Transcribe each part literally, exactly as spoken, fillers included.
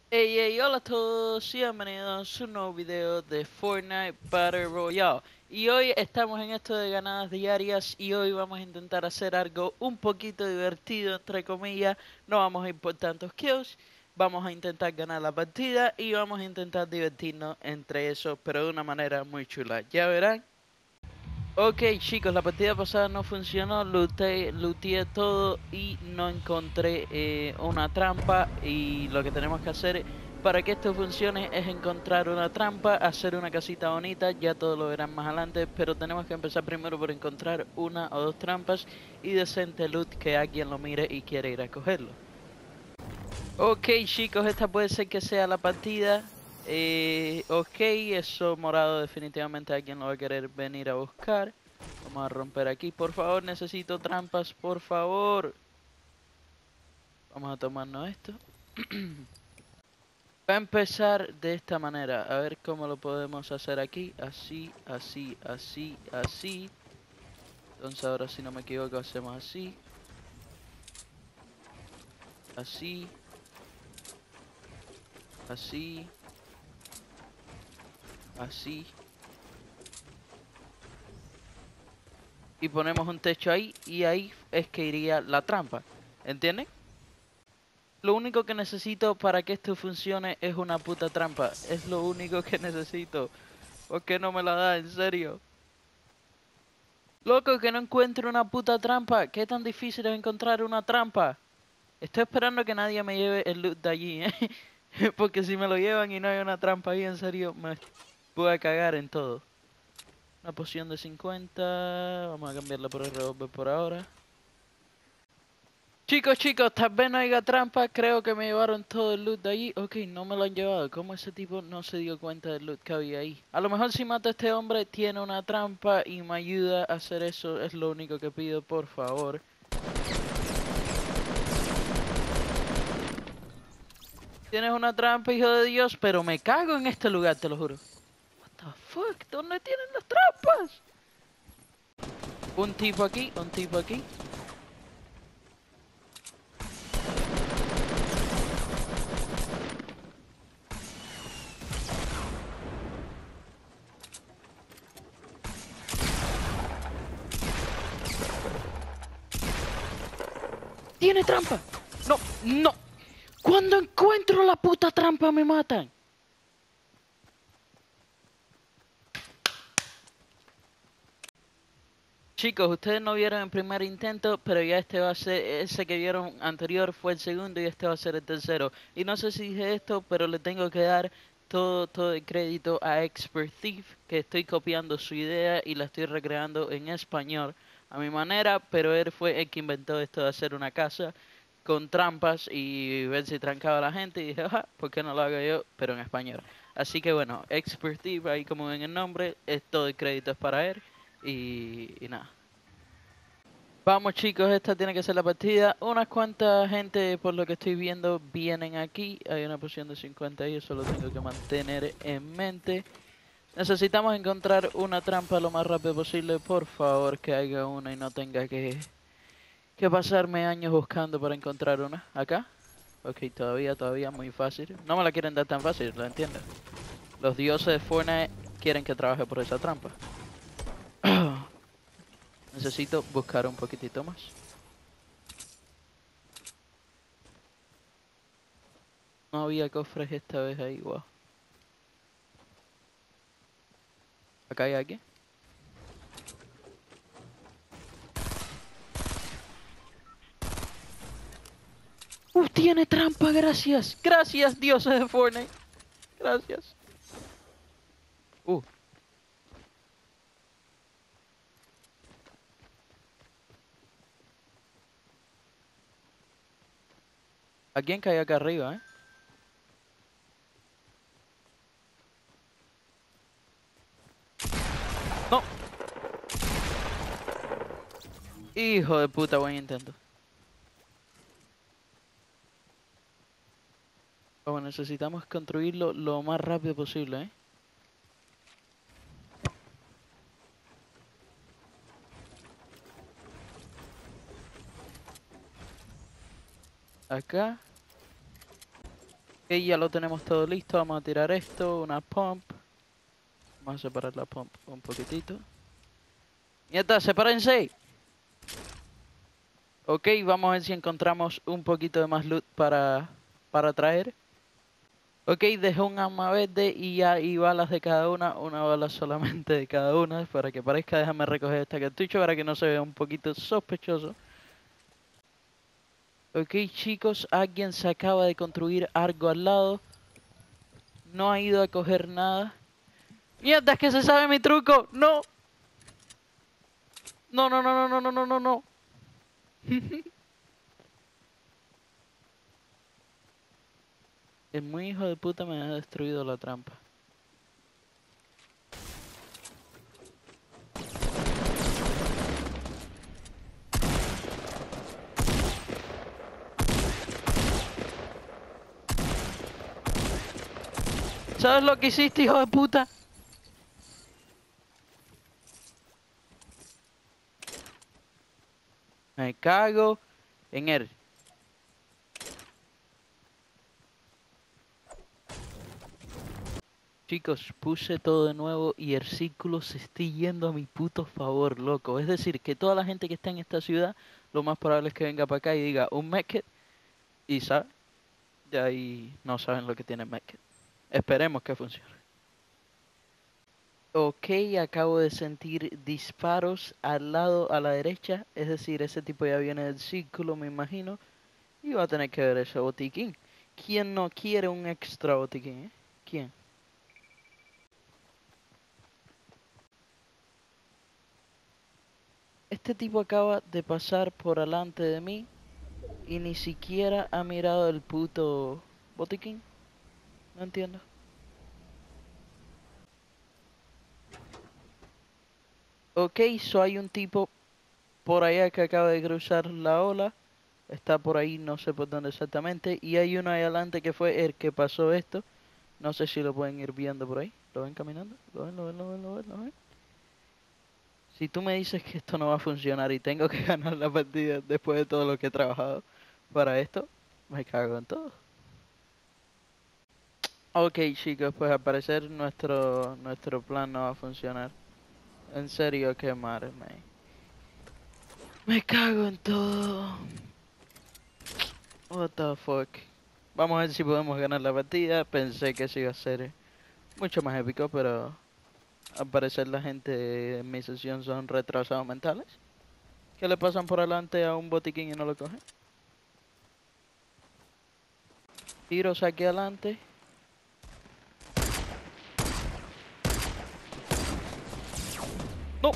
Hey, hey, hola a todos y bienvenidos a un nuevo video de Fortnite Battle Royale. Y hoy estamos en esto de ganadas diarias y hoy vamos a intentar hacer algo un poquito divertido, entre comillas. No vamos a ir por tantos kills, vamos a intentar ganar la partida y vamos a intentar divertirnos entre eso, pero de una manera muy chula. Ya verán. Ok chicos, la partida pasada no funcionó, looté, looteé todo y no encontré eh, una trampa y lo que tenemos que hacer para que esto funcione es encontrar una trampa, hacer una casita bonita, ya todo lo verán más adelante, pero tenemos que empezar primero por encontrar una o dos trampas y decente loot que alguien lo mire y quiera ir a cogerlo. Ok chicos, esta puede ser que sea la partida. Eh, ok, eso morado definitivamente alguien lo va a querer venir a buscar. Vamos a romper aquí, por favor, necesito trampas, por favor. Vamos a tomarnos esto. Va a empezar de esta manera, a ver cómo lo podemos hacer aquí. Así, así, así, así. Entonces ahora si no me equivoco hacemos así. Así. Así. Así. Y ponemos un techo ahí y ahí es que iría la trampa. ¿Entienden? Lo único que necesito para que esto funcione es una puta trampa. Es lo único que necesito. ¿Por qué no me la da? En serio. Loco, que no encuentro una puta trampa. ¿Qué tan difícil es encontrar una trampa? Estoy esperando que nadie me lleve el loot de allí, ¿eh? Porque si me lo llevan y no hay una trampa ahí, en serio, me voy a cagar en todo. Una poción de cincuenta. Vamos a cambiarla por el revólver por ahora. Chicos, chicos, tal vez no haya trampa. Creo que me llevaron todo el loot de allí. Ok, no me lo han llevado. ¿Cómo ese tipo no se dio cuenta del loot que había ahí? A lo mejor si mato a este hombre tiene una trampa y me ayuda a hacer eso. Es lo único que pido, por favor. Tienes una trampa, hijo de Dios, pero me cago en este lugar, te lo juro. What the fuck? ¿Dónde tienen las trampas? Un tipo aquí, un tipo aquí. ¡Tiene trampa! No, no. Cuando encuentro la puta trampa me matan. Chicos, ustedes no vieron el primer intento, pero ya este va a ser, ese que vieron anterior fue el segundo y este va a ser el tercero. Y no sé si dije esto, pero le tengo que dar todo, todo el crédito a Expert Thief, que estoy copiando su idea y la estoy recreando en español a mi manera, pero él fue el que inventó esto de hacer una casa con trampas y ver si trancaba a la gente y dije, ajá, ¿por qué no lo hago yo? Pero en español. Así que bueno, Expert Thief, ahí como ven el nombre, es todo el crédito es para él. Y, y nada. Vamos chicos, esta tiene que ser la partida. Unas cuantas gente, por lo que estoy viendo, vienen aquí. Hay una poción de cincuenta y eso lo tengo que mantener en mente. Necesitamos encontrar una trampa lo más rápido posible. Por favor, que haya una y no tenga que, que pasarme años buscando para encontrar una. ¿Acá? Ok, todavía, todavía muy fácil. No me la quieren dar tan fácil, ¿lo entiendes? Los dioses de Fortnite quieren que trabaje por esa trampa. Necesito buscar un poquitito más. No había cofres esta vez ahí, wow. ¿Acá hay alguien? ¡Uh, tiene trampa! Gracias. Gracias, dioses de Fortnite. Gracias. Uh. ¿Alguien cae acá arriba, eh? No. Hijo de puta, buen intento. Vamos, necesitamos construirlo lo más rápido posible, eh. Acá. Ok, ya lo tenemos todo listo. Vamos a tirar esto, una pump. Vamos a separar la pump un poquitito. ¡Nieta, sepárense! Ok, vamos a ver si encontramos un poquito de más loot para, para traer. Ok, dejé un arma verde y hay balas de cada una, una bala solamente de cada una, para que parezca. Déjame recoger este cartucho para que no se vea un poquito sospechoso. Ok, chicos, alguien se acaba de construir algo al lado. No ha ido a coger nada. ¡Mierda, es que se sabe mi truco! ¡No! No, no, no, no, no, no, no, no. El muy hijo de puta me ha destruido la trampa. ¿Sabes lo que hiciste, hijo de puta? Me cago en él. Chicos, puse todo de nuevo y el círculo se está yendo a mi puto favor, loco. Es decir, que toda la gente que está en esta ciudad, lo más probable es que venga para acá y diga un medkit y sabe. Y ahí no saben lo que tiene medkit. Esperemos que funcione. Ok, acabo de sentir disparos al lado a la derecha. Es decir, ese tipo ya viene del círculo, me imagino. Y va a tener que ver ese botiquín. ¿Quién no quiere un extra botiquín, eh? ¿Quién? Este tipo acaba de pasar por delante de mí y ni siquiera ha mirado el puto botiquín. No entiendo. Ok, so hay un tipo por allá que acaba de cruzar la ola. Está por ahí, no sé por dónde exactamente. Y hay uno ahí adelante que fue el que pasó esto. No sé si lo pueden ir viendo por ahí. ¿Lo ven caminando? ¿Lo ven, lo ven, lo ven, lo ven, lo ven? Si tú me dices que esto no va a funcionar y tengo que ganar la partida después de todo lo que he trabajado para esto, me cago en todo. Ok, chicos, pues al parecer nuestro, nuestro plan no va a funcionar. En serio, qué madre, me... Me cago en todo. What the fuck. Vamos a ver si podemos ganar la partida. Pensé que eso iba a ser mucho más épico, pero... Al parecer la gente en mi sesión son retrasados mentales. Que le pasan por adelante a un botiquín y no lo cogen. Tiros aquí adelante. ¡No!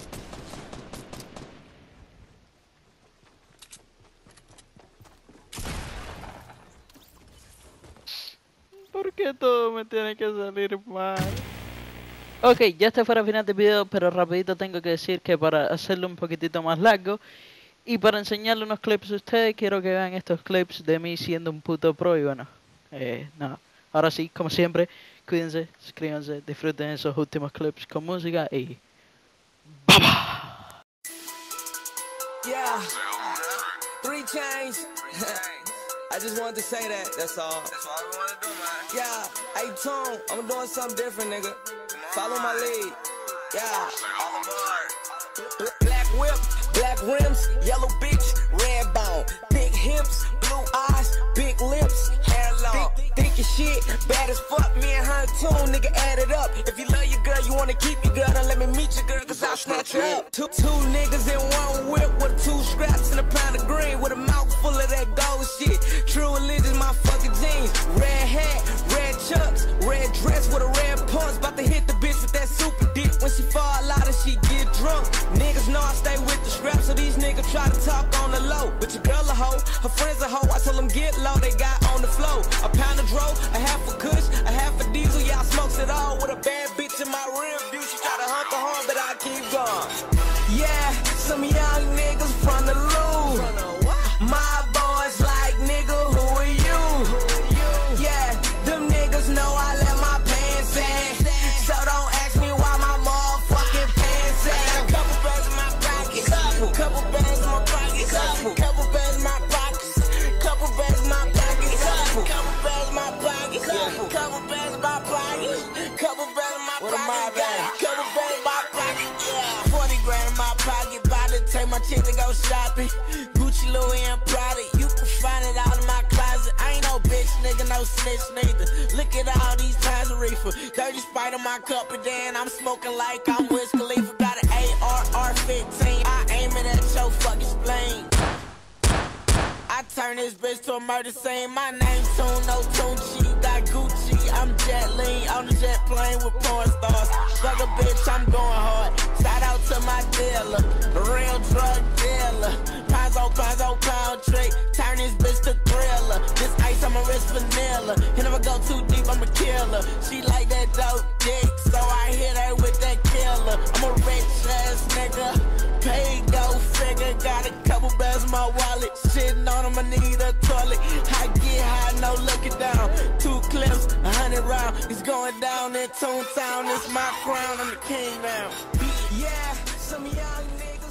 ¿Por qué todo me tiene que salir mal? Ok, ya está fuera final del video, pero rapidito tengo que decir que para hacerlo un poquitito más largo y para enseñarle unos clips a ustedes, quiero que vean estos clips de mí siendo un puto pro y bueno, eh, nada. Ahora sí, como siempre, cuídense, suscríbanse, disfruten esos últimos clips con música y... ¡Baba! Yeah, three chains. I just wanted to say that, that's all. That's all we wanna do, man. Yeah, hey Tone, I'm doing something different, nigga. Follow my lead. Yeah. All aboard. Black whip, black rims, yellow bitch, red bone. Thick hips, blue eyes, big lips, hair long. Thick, thick as shit, bad as fuck. Me and her too, nigga, add it up. If you love your girl, you wanna keep your girl, then let me meet your girl, cause I'll snatch her up. Two, two niggas in one whip with two straps and a pound of green with a mouth full of that gold shit. True religion, my fucking jeans. Red hat, red chucks, red dress with a red punch. About to hit the bitch with that super dick. When she fall out and she get drunk. Niggas know I stay with the strap, so these niggas try to talk on the low. But your girl a hoe, her friends a hoe. I tell them get low, they got on the flow. A pound of dro, a half a kush, a half a diesel. Yeah, I smokes it all with a bad bitch in my rear view. She try to hump her home, but I keep going. Yeah, some young niggas from the loot. My boys like, nigga, who are you? Yeah, them niggas know I let my pants in. So don't ask me why my motherfucking pants in. Couple bags in my pockets. Couple bags in my pockets. Couple bags in my pockets. Couple bags in my pockets. couple bands in my pocket, couple bands in my pocket, got a couple bands in my pocket, yeah. forty grand in my pocket, about to take my chick to go shopping. Gucci, Louis, and Prada, you can find it out in my closet. I ain't no bitch, nigga, no snitch, neither. Look at all these times of reefer. Dirty Sprite in my cup, and then I'm smoking like I'm Wiz Khalifa. Got an A R R fifteen, I aim it at your fucking spleen. I turn this bitch to a murder scene. My name Tune, no Tunchi, got Gucci. I'm jet lean on the jet plane with porn stars. Fuck a bitch, I'm going hard. Shout out to my dealer, a real drug dealer. Pounds on pounds on pound trick. Turn this bitch to thriller. This ice on my wrist vanilla. And if I go too deep, I'm a killer. She like that dope dick, so I hit her with that killer. I'm a rich ass nigga. Pay go figure. Got a couple bells in my wallet. Shitting on him, I need a toilet. I get high, no looking down. Two clips, a hundred round. It's going down in Toontown. It's my crown, I'm the king now. Yeah, some of y'all niggas.